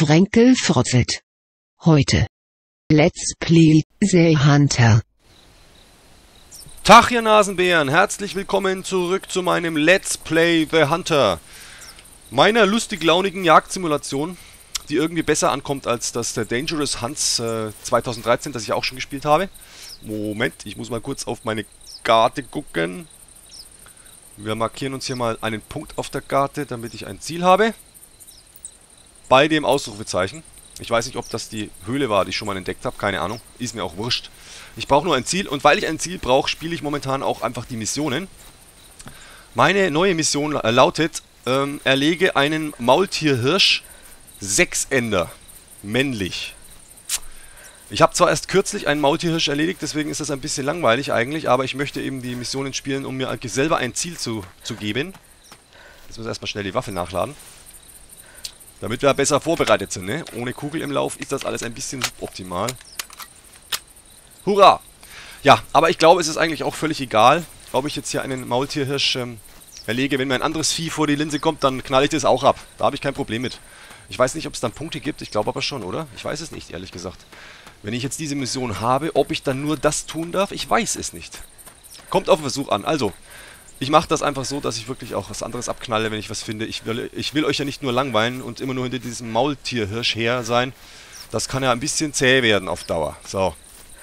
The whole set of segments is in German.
Frenkel Frotzelt. Heute. Let's Play The Hunter. Tag, ihr Nasenbären! Herzlich willkommen zurück zu meinem Let's Play The Hunter. Meiner lustig-launigen Jagdsimulation, die irgendwie besser ankommt als das Dangerous Hunts 2013, das ich auch schon gespielt habe. Moment, ich muss mal kurz auf meine Karte gucken. Wir markieren uns hier mal einen Punkt auf der Karte, damit ich ein Ziel habe. Bei dem Ausrufezeichen. Ich weiß nicht, ob das die Höhle war, die ich schon mal entdeckt habe. Keine Ahnung. Ist mir auch wurscht. Ich brauche nur ein Ziel. Und weil ich ein Ziel brauche, spiele ich momentan auch einfach die Missionen. Meine neue Mission lautet, erlege einen Maultierhirsch, Sechsender. Männlich. Ich habe zwar erst kürzlich einen Maultierhirsch erledigt, deswegen ist das ein bisschen langweilig eigentlich, aber ich möchte eben die Missionen spielen, um mir selber ein Ziel zu geben. Jetzt muss ich erstmal schnell die Waffe nachladen. Damit wir besser vorbereitet sind, ne? Ohne Kugel im Lauf ist das alles ein bisschen suboptimal. Hurra! Ja, aber ich glaube, es ist eigentlich auch völlig egal, ob ich jetzt hier einen Maultierhirsch erlege. Wenn mir ein anderes Vieh vor die Linse kommt, dann knall ich das auch ab. Da habe ich kein Problem mit. Ich weiß nicht, ob es dann Punkte gibt. Ich glaube aber schon, oder? Ich weiß es nicht, ehrlich gesagt. Wenn ich jetzt diese Mission habe, ob ich dann nur das tun darf, ich weiß es nicht. Kommt auf den Versuch an. Also, ich mache das einfach so, dass ich wirklich auch was anderes abknalle, wenn ich was finde. Ich will euch ja nicht nur langweilen und immer nur hinter diesem Maultierhirsch her sein. Das kann ja ein bisschen zäh werden auf Dauer. So.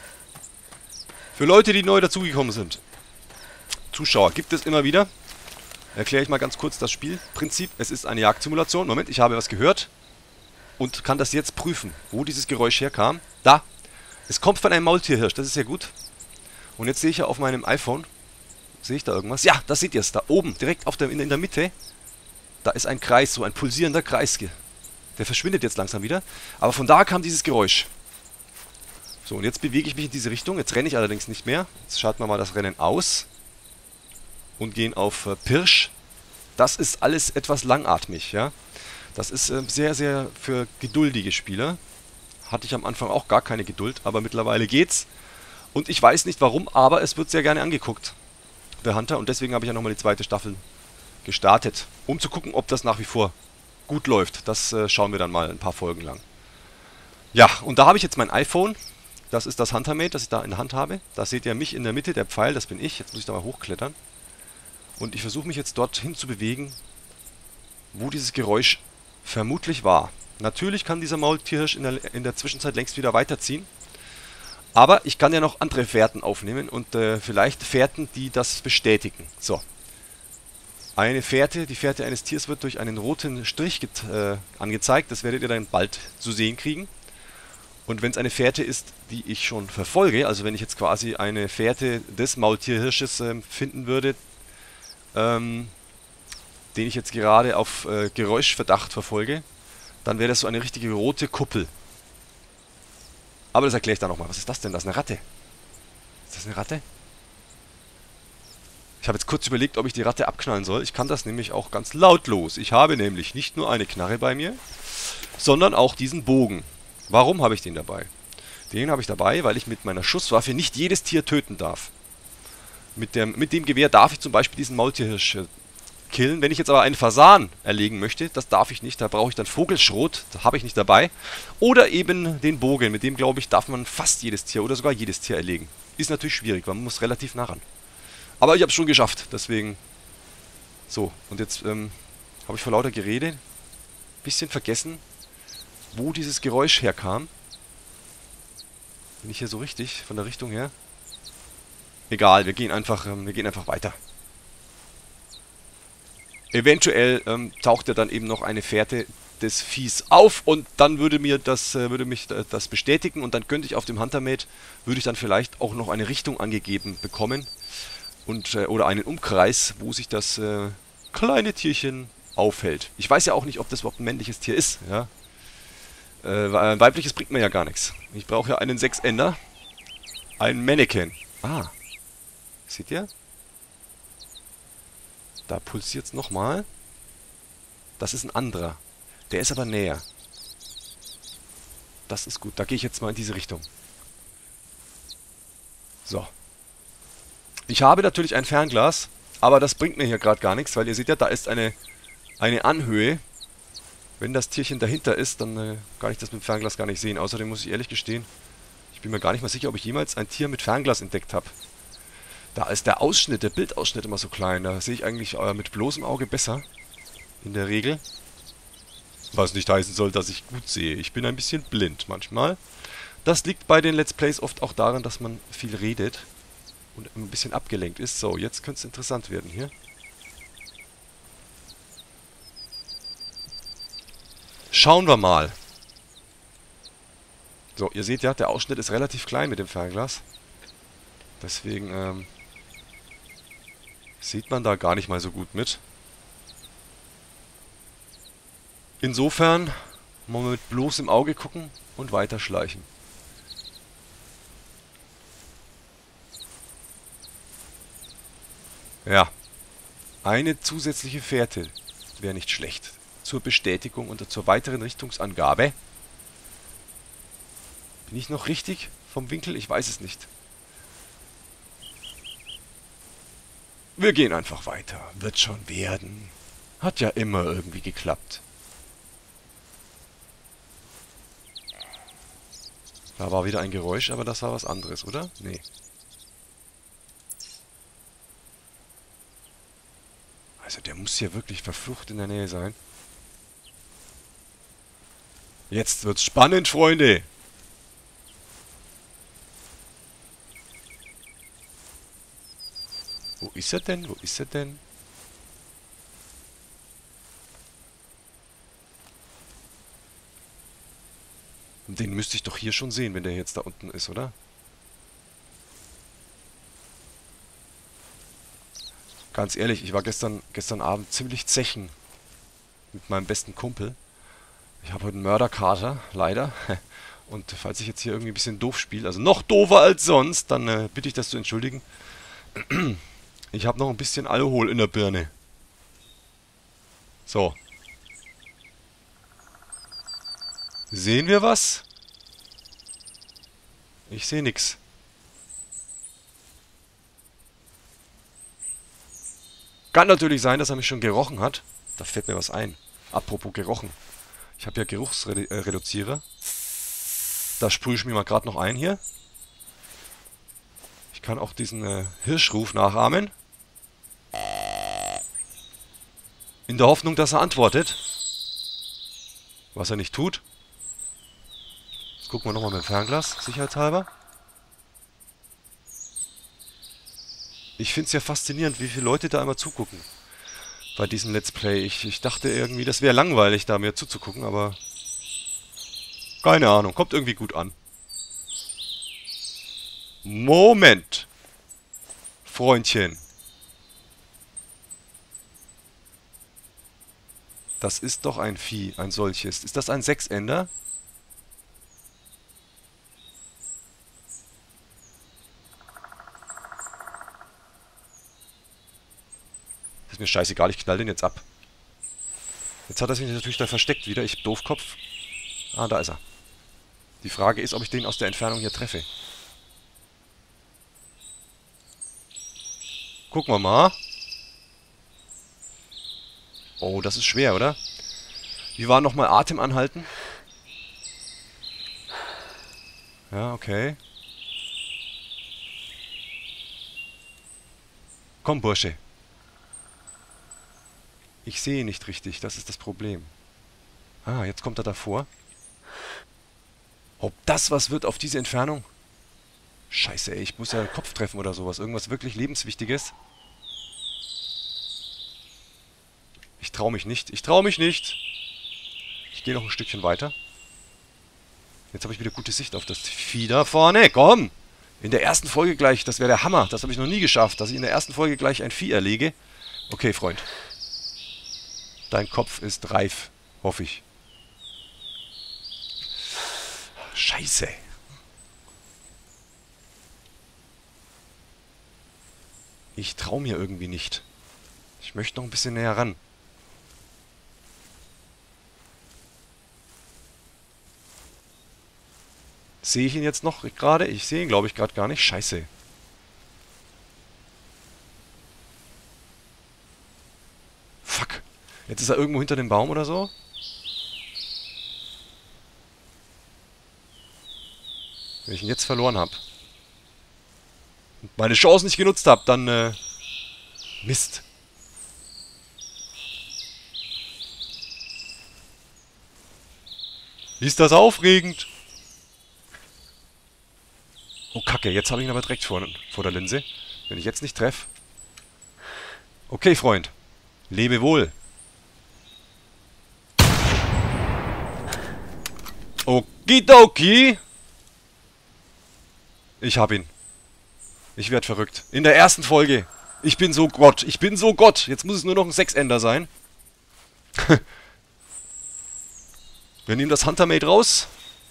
Für Leute, die neu dazugekommen sind. Zuschauer gibt es immer wieder. Erkläre ich mal ganz kurz das Spielprinzip. Es ist eine Jagdsimulation. Moment, ich habe was gehört. Und kann das jetzt prüfen, wo dieses Geräusch herkam. Da. Es kommt von einem Maultierhirsch. Das ist ja gut. Und jetzt sehe ich ja auf meinem iPhone. Sehe ich da irgendwas? Ja, da seht ihr es. Da oben, direkt in der Mitte. Da ist ein Kreis, so ein pulsierender Kreis. Der verschwindet jetzt langsam wieder. Aber von da kam dieses Geräusch. So, und jetzt bewege ich mich in diese Richtung. Jetzt renne ich allerdings nicht mehr. Jetzt schalten wir mal das Rennen aus. Und gehen auf Pirsch. Das ist alles etwas langatmig, ja. Das ist sehr, sehr für geduldige Spieler. Hatte ich am Anfang auch gar keine Geduld, aber mittlerweile geht's. Und ich weiß nicht warum, aber es wird sehr gerne angeguckt. The Hunter. Und deswegen habe ich ja nochmal die zweite Staffel gestartet. Um zu gucken, ob das nach wie vor gut läuft. Das schauen wir dann mal ein paar Folgen lang. Ja, und da habe ich jetzt mein iPhone. Das ist das Huntermate, das ich da in der Hand habe. Da seht ihr mich in der Mitte, der Pfeil, das bin ich. Jetzt muss ich da mal hochklettern. Und ich versuche mich jetzt dorthin zu bewegen, wo dieses Geräusch vermutlich war. Natürlich kann dieser Maultierhirsch in der Zwischenzeit längst wieder weiterziehen. Aber ich kann ja noch andere Fährten aufnehmen und vielleicht Fährten, die das bestätigen. So. Eine Fährte, die Fährte eines Tiers wird durch einen roten Strich angezeigt. Das werdet ihr dann bald zu sehen kriegen. Und wenn es eine Fährte ist, die ich schon verfolge, also wenn ich jetzt quasi eine Fährte des Maultierhirsches finden würde, den ich jetzt gerade auf Geräuschverdacht verfolge, dann wäre das so eine richtige rote Kuppel. Aber das erkläre ich dann nochmal. Was ist das denn? Das ist eine Ratte. Ist das eine Ratte? Ich habe jetzt kurz überlegt, ob ich die Ratte abknallen soll. Ich kann das nämlich auch ganz lautlos. Ich habe nämlich nicht nur eine Knarre bei mir, sondern auch diesen Bogen. Warum habe ich den dabei? Den habe ich dabei, weil ich mit meiner Schusswaffe nicht jedes Tier töten darf. Mit dem Gewehr darf ich zum Beispiel diesen Maultierhirsch killen. Wenn ich jetzt aber einen Fasan erlegen möchte, das darf ich nicht. Da brauche ich dann Vogelschrot, das habe ich nicht dabei. Oder eben den Bogen. Mit dem, glaube ich, darf man fast jedes Tier oder sogar jedes Tier erlegen. Ist natürlich schwierig, weil man muss relativ nah ran. Aber ich habe es schon geschafft, deswegen... So, und jetzt habe ich vor lauter Gerede ein bisschen vergessen, wo dieses Geräusch herkam. Bin ich hier so richtig, von der Richtung her? Egal, wir gehen einfach weiter. Eventuell taucht ja dann eben noch eine Fährte des Viehs auf und dann würde mich das bestätigen und dann könnte ich auf dem Huntermate, würde ich dann vielleicht auch noch eine Richtung angegeben bekommen und oder einen Umkreis, wo sich das kleine Tierchen aufhält. Ich weiß ja auch nicht, ob das überhaupt ein männliches Tier ist, ja. Ein weibliches bringt mir ja gar nichts. Ich brauche ja einen Sechsender, ein Mannequin. Ah, seht ihr? Da pulsiert es nochmal. Das ist ein anderer. Der ist aber näher. Das ist gut. Da gehe ich jetzt mal in diese Richtung. So. Ich habe natürlich ein Fernglas, aber das bringt mir hier gerade gar nichts, weil ihr seht ja, da ist eine Anhöhe. Wenn das Tierchen dahinter ist, dann kann ich das mit dem Fernglas gar nicht sehen. Außerdem muss ich ehrlich gestehen, ich bin mir gar nicht mal sicher, ob ich jemals ein Tier mit Fernglas entdeckt habe. Da ist der Ausschnitt, der Bildausschnitt immer so klein. Da sehe ich eigentlich mit bloßem Auge besser. In der Regel. Was nicht heißen soll, dass ich gut sehe. Ich bin ein bisschen blind manchmal. Das liegt bei den Let's Plays oft auch daran, dass man viel redet und ein bisschen abgelenkt ist. So, jetzt könnte es interessant werden hier. Schauen wir mal. So, ihr seht ja, der Ausschnitt ist relativ klein mit dem Fernglas. Deswegen sieht man da gar nicht mal so gut mit. Insofern mal mit bloßem Auge gucken und weiterschleichen. Ja, eine zusätzliche Fährte wäre nicht schlecht. Zur Bestätigung und zur weiteren Richtungsangabe. Bin ich noch richtig vom Winkel? Ich weiß es nicht. Wir gehen einfach weiter. Wird schon werden. Hat ja immer irgendwie geklappt. Da war wieder ein Geräusch, aber das war was anderes, oder? Nee. Also der muss hier wirklich verflucht in der Nähe sein. Jetzt wird's spannend, Freunde! Wo ist er denn? Wo ist er denn? Den müsste ich doch hier schon sehen, wenn der jetzt da unten ist, oder? Ganz ehrlich, ich war gestern Abend ziemlich zechen mit meinem besten Kumpel. Ich habe heute einen Mörderkater, leider. Und falls ich jetzt hier irgendwie ein bisschen doof spiele, also noch doofer als sonst, dann bitte ich das zu entschuldigen. Ich habe noch ein bisschen Alkohol in der Birne. So. Sehen wir was? Ich sehe nix. Kann natürlich sein, dass er mich schon gerochen hat. Da fällt mir was ein. Apropos gerochen. Ich habe ja Geruchsreduzierer. Da sprühe ich mir mal gerade noch ein hier. Ich kann auch diesen Hirschruf nachahmen. In der Hoffnung, dass er antwortet. Was er nicht tut. Jetzt gucken wir nochmal mit dem Fernglas, sicherheitshalber. Ich finde es ja faszinierend, wie viele Leute da immer zugucken. Bei diesem Let's Play. Ich dachte irgendwie, das wäre langweilig, da mir zuzugucken, aber... Keine Ahnung, kommt irgendwie gut an. Moment! Freundchen. Das ist doch ein Vieh, ein solches. Ist das ein Sechsender? Ist mir scheißegal, ich knall den jetzt ab. Jetzt hat er sich natürlich da versteckt wieder, ich Doofkopf. Ah, da ist er. Die Frage ist, ob ich den aus der Entfernung hier treffe. Gucken wir mal. Oh, das ist schwer, oder? Wie war nochmal Atem anhalten? Ja, okay. Komm, Bursche. Ich sehe nicht richtig, das ist das Problem. Ah, jetzt kommt er davor. Ob das was wird auf diese Entfernung? Scheiße, ey, ich muss ja den Kopf treffen oder sowas. Irgendwas wirklich Lebenswichtiges. Ich traue mich nicht. Ich traue mich nicht. Ich gehe noch ein Stückchen weiter. Jetzt habe ich wieder gute Sicht auf das Vieh da vorne. Komm! In der ersten Folge gleich, das wäre der Hammer. Das habe ich noch nie geschafft, dass ich in der ersten Folge gleich ein Vieh erlege. Okay, Freund. Dein Kopf ist reif, hoffe ich. Scheiße. Ich traue mir irgendwie nicht. Ich möchte noch ein bisschen näher ran. Sehe ich ihn jetzt noch gerade? Ich sehe ihn, glaube ich, gerade gar nicht. Scheiße. Fuck. Jetzt ist er irgendwo hinter dem Baum oder so. Wenn ich ihn jetzt verloren habe. Und meine Chance nicht genutzt habe, dann, Mist. Ist das aufregend? Oh, Kacke, jetzt habe ich ihn aber direkt vor der Linse. Wenn ich jetzt nicht treffe. Okay, Freund. Lebe wohl. Okidoki. Ich hab ihn. Ich werd verrückt. In der ersten Folge. Ich bin so Gott. Ich bin so Gott. Jetzt muss es nur noch ein 6-Ender sein. Wir nehmen das Huntermate raus.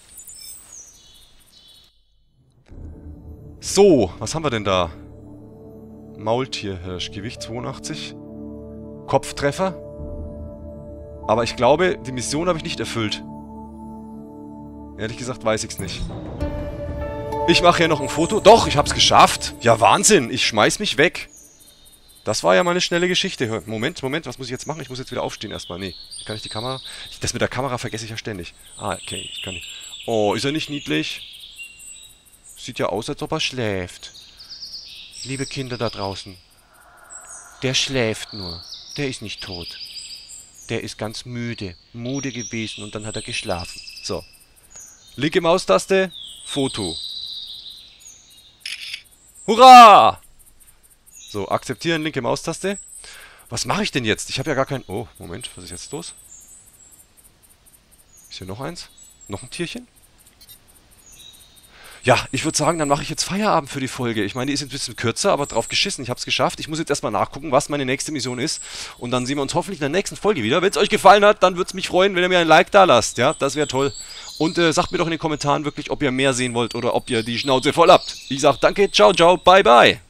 So, was haben wir denn da? Maultierhirsch, Gewicht 82. Kopftreffer. Aber ich glaube, die Mission habe ich nicht erfüllt. Ehrlich gesagt weiß ich's nicht. Ich mache hier noch ein Foto. Doch, ich hab's geschafft. Ja, Wahnsinn. Ich schmeiß mich weg. Das war ja mal eine schnelle Geschichte. Moment, was muss ich jetzt machen? Ich muss jetzt wieder aufstehen erstmal. Nee, kann ich die Kamera... Das mit der Kamera vergesse ich ja ständig. Ah, okay, ich kann nicht... Oh, ist er nicht niedlich? Sieht ja aus, als ob er schläft. Liebe Kinder da draußen. Der schläft nur. Der ist nicht tot. Der ist ganz müde. Müde gewesen und dann hat er geschlafen. So. Linke Maustaste. Foto. Hurra! So, akzeptieren, linke Maustaste. Was mache ich denn jetzt? Ich habe ja gar kein... Oh, Moment, was ist jetzt los? Ist hier noch eins? Noch ein Tierchen? Ja, ich würde sagen, dann mache ich jetzt Feierabend für die Folge. Ich meine, die ist ein bisschen kürzer, aber drauf geschissen. Ich habe es geschafft. Ich muss jetzt erstmal nachgucken, was meine nächste Mission ist. Und dann sehen wir uns hoffentlich in der nächsten Folge wieder. Wenn es euch gefallen hat, dann würde es mich freuen, wenn ihr mir ein Like da lasst. Ja, das wäre toll. Und sagt mir doch in den Kommentaren wirklich, ob ihr mehr sehen wollt oder ob ihr die Schnauze voll habt. Ich sage danke, ciao, ciao, bye, bye.